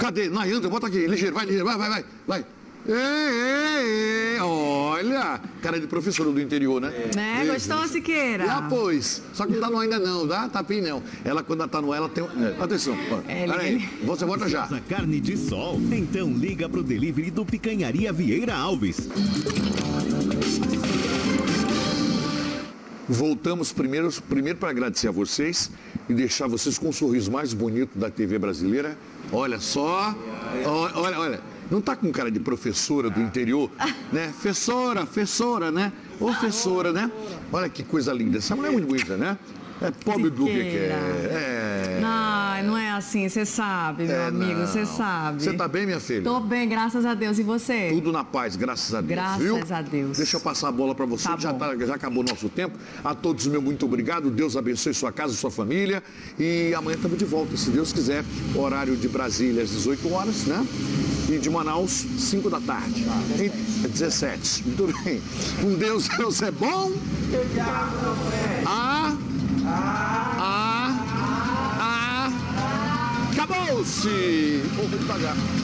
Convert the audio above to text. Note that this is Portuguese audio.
Cadê? Nayandra, bota aqui, ligeiro, vai, vai. Ei, olha, cara de professora do interior, né? Né? Gostou, Siqueira? Já pois, só que não tá no ainda não, tá? Tapim não. Ela, quando ela tá no ela, tem... atenção, peraí, você volta já. Essa carne de sol, então liga pro delivery do Picanharia Vieira Alves. Voltamos primeiro para agradecer a vocês e deixar vocês com o sorriso mais bonito da TV brasileira. Olha só, olha. Não tá com cara de professora do interior, né? Fessora, né? Professora, né? Olha que coisa linda. Essa mulher é muito bonita, né? É pobre do que é. Não é assim, você sabe, meu amigo, você sabe. Você tá bem, minha filha? Tô bem, graças a Deus. E você? Tudo na paz, graças a Deus. Graças a Deus. Deixa eu passar a bola para você, Tá já acabou o nosso tempo. A todos, meu muito obrigado. Deus abençoe sua casa, sua família. E amanhã estamos de volta, se Deus quiser. Horário de Brasília às 18 horas, né? E de Manaus, 5 da tarde. 17. Muito bem. Com Deus é bom. Acabou-se! Vou devagar.